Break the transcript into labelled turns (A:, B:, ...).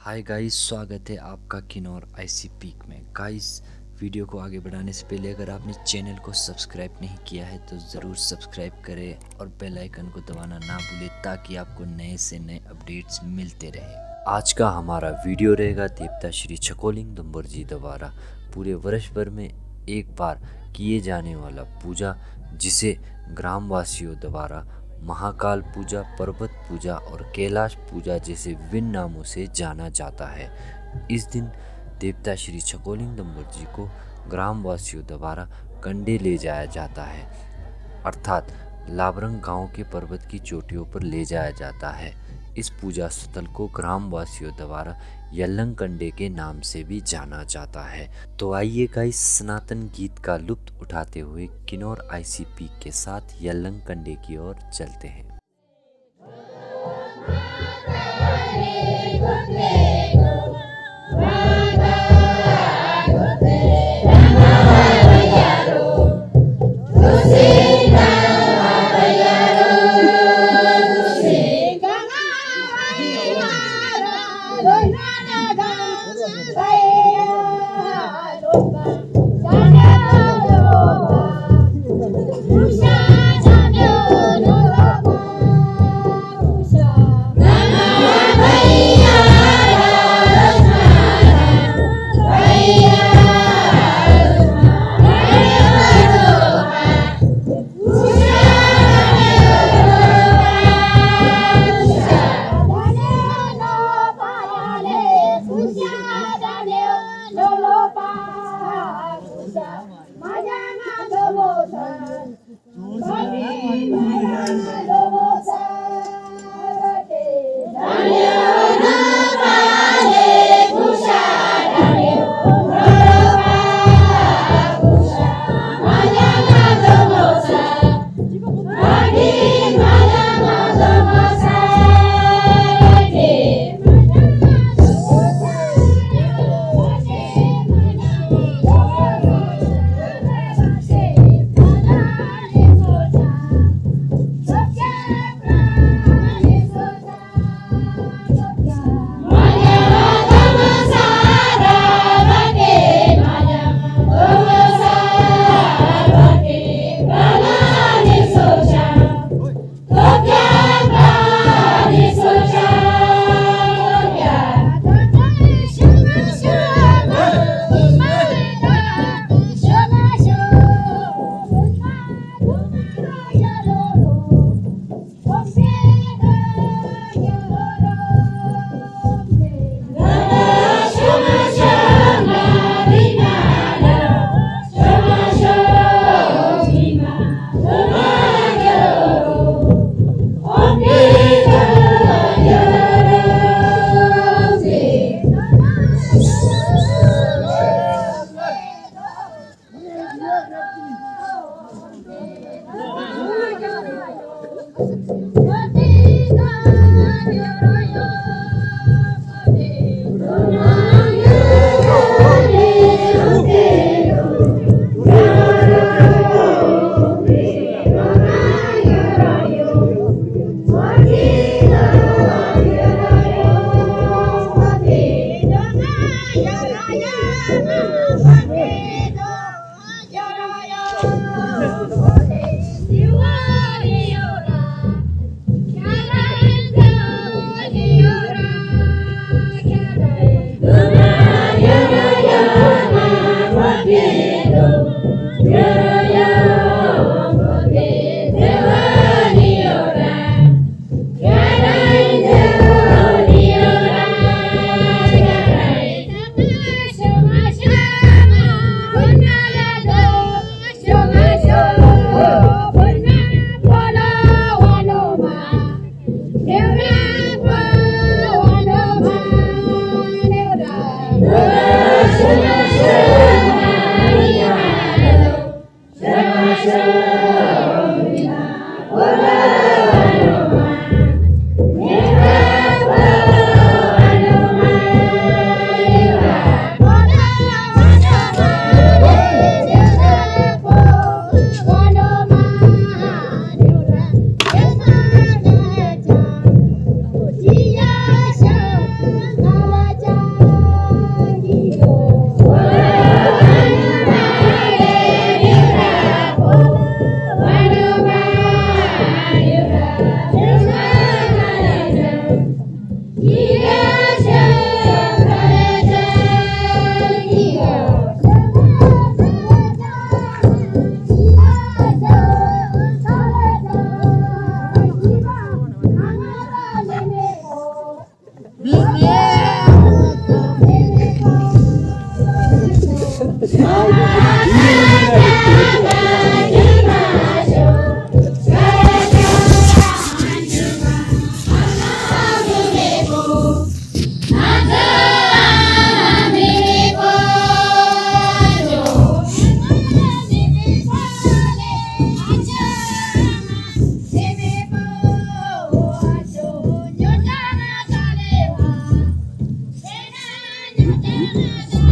A: Hi guys, स्वागत है आपका किन्नौर आईसी पीक में। गाइस, वीडियो को आगे बढ़ाने से पहले अगर आपने चैनल को सब्सक्राइब नहीं किया है तो ज़रूर सब्सक्राइब करें और बेल आइकन को दबाना ना भूलें ताकि आपको नए से नए अपडेट्स मिलते रहे। आज का हमारा वीडियो रहेगा देवता श्री छकोलिंग दंबर जी द्वारा पूरे वर्ष भर में एक बार किए जाने वाला पूजा, जिसे ग्रामवासियों द्वारा महाकाल पूजा, पर्वत पूजा और कैलाश पूजा जैसे विभिन्न नामों से जाना जाता है। इस दिन देवता श्री छकोलिंग दंबर जी को ग्रामवासियों द्वारा कंडे ले जाया जाता है, अर्थात लाबरंग गांव के पर्वत की चोटियों पर ले जाया जाता है। इस पूजा स्थल को ग्रामवासियों द्वारा यल्लंग कंडे के नाम से भी जाना जाता है। तो आइए गाइस, सनातन गीत का लुत्फ उठाते हुए किन्नौर आईसीपी के साथ यल्लंग कंडे की ओर चलते हैं।
B: Thank you.